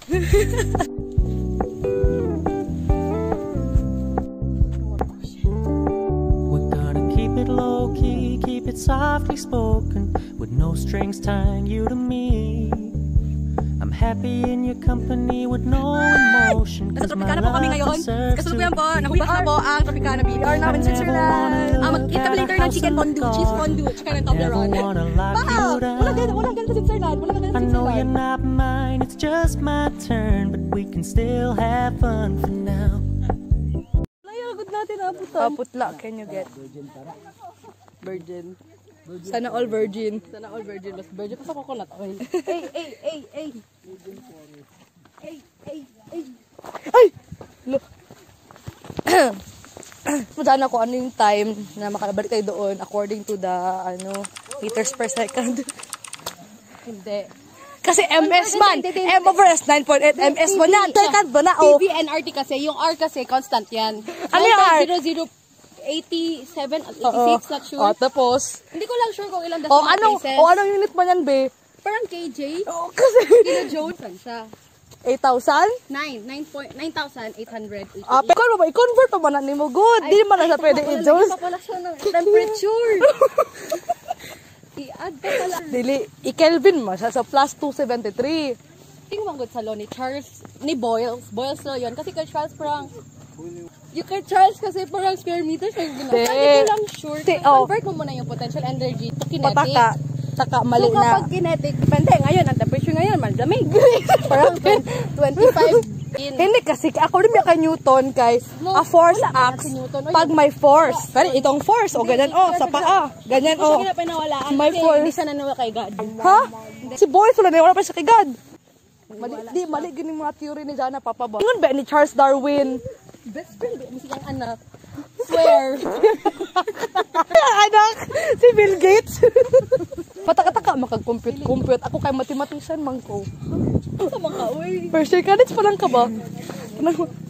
We're gonna keep it low key, keep it softly spoken, with no strings tying you to me. I'm happy in your company with no emotion. Nasa Tropicana po kami ngayon. Kasalukuyan po, nakubak na po ang Tropicana BR namin sa Switzerland. Mag-eat kami later ng chicken fondue, cheese fondue, tsaka ng Toblerone. Wow! Walang ganito sa Switzerland. I know you're not mine, it's just my turn, but we can still have fun for now. Layagod natin aputan. Putla, can you get? Virgin. Sana all virgin. Sana all virgin. Mas virgin pa sa coconut oil. Ay! Look. Madaan ako ano yung time na makabalik tayo doon according to the meters per second. Hindi. Kasi MS man. M over S 9.8 MS mo na. Second ba na? PV and RT kasi. Yung R kasi constant yan. Ano yung R? 87, 86, not sure. Tapos? Hindi ko lang sure kung ilang decimal places. Anong unit mo yan, be? Parang KJ. Kasi? Kilojoule. Saan siya? 8,000? 9,880. Pero i-convert pa man na mo good. Di man na siya pwede i-joules. Hindi pa pala siya ng temperature. I-add pa pala. Dili, i-Kelvin mo siya. So, plus 273. Tingnan mo good sa law ni Charles, ni Boyles. Boyles law yun. Kasi kay Charles parang, you can Charles kasi parang square meters yung ginagawa. Hindi lang sure. Convert mo muna yung potential energy to kinetic. Taka, mali so, na. So, kapag kinetic, depende. Ngayon, ang temperature ngayon, malamig. Parang 25 in. Hindi kasi, according ka Newton, kay a force acts pag may force. Kaya itong force, o ganyan, sa paa. Ganyan, Hindi ko pinawalaan may kasi force. hindi siya nanawa kay God. Ha? Si Boyles, wala na wala pa siya kay God. Mali gini mga theory ni Jana, Papa ba? Ingon ba ni Charles Darwin? Best friend, hindi siyang anak. Swear. Anak, si Bill Gates. Pataka-taka makag-compute. Ako kay mathematician man ko. Sa mga uy. First year credits pa lang ka ba?